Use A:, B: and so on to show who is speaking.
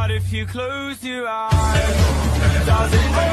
A: But if you close your eyes, does it